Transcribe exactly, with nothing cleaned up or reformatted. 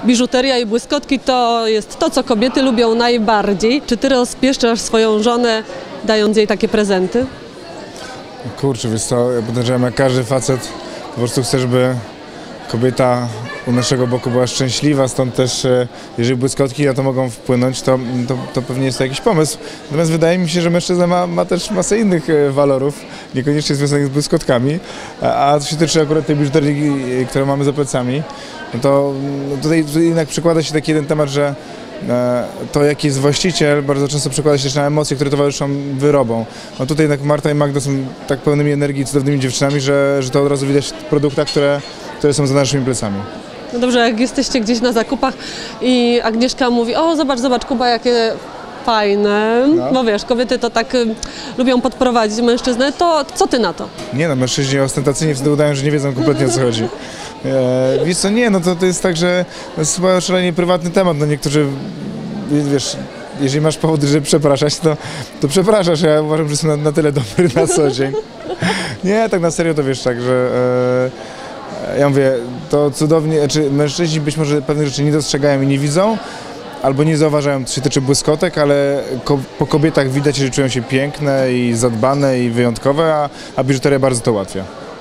Biżuteria i błyskotki to jest to, co kobiety lubią najbardziej. Czy ty rozpieszczasz swoją żonę, dając jej takie prezenty? Kurczę, wiesz co, ja podejrzewam, jak każdy facet po prostu chce, żeby kobieta u naszego boku była szczęśliwa, stąd też jeżeli błyskotki na to mogą wpłynąć, to, to, to pewnie jest to jakiś pomysł. Natomiast wydaje mi się, że mężczyzna ma, ma też masę innych walorów, niekoniecznie związanych z błyskotkami, a to się tyczy akurat tej biżuterii, którą mamy za plecami. No to no tutaj, tutaj jednak przekłada się taki jeden temat, że to, jaki jest właściciel, bardzo często przekłada się też na emocje, które towarzyszą wyrobom. No tutaj jednak Marta i Magda są tak pełnymi energii, cudownymi dziewczynami, że, że to od razu widać w produktach, które, które są za naszymi plecami. No dobrze, jak jesteście gdzieś na zakupach i Agnieszka mówi: o, zobacz, zobacz, Kuba, jakie fajne, no, bo wiesz, kobiety to tak y, lubią podprowadzić mężczyznę, to co ty na to? Nie no, mężczyźni ostentacyjnie wtedy udają, że nie wiedzą kompletnie, o co chodzi. E, wiesz co, nie, no to, to jest tak, że to jest chyba szalenie prywatny temat, no niektórzy, wiesz, jeżeli masz powody, żeby przepraszać, to, to przepraszasz, ja uważam, że jestem na, na tyle dobry na co dzień. Nie, tak na serio to wiesz, tak, że e, ja mówię, to cudownie, znaczy mężczyźni być może pewnych rzeczy nie dostrzegają i nie widzą, albo nie zauważają, co się tyczy błyskotek, ale ko po kobietach widać, że czują się piękne i zadbane i wyjątkowe, a, a biżuteria bardzo to ułatwia.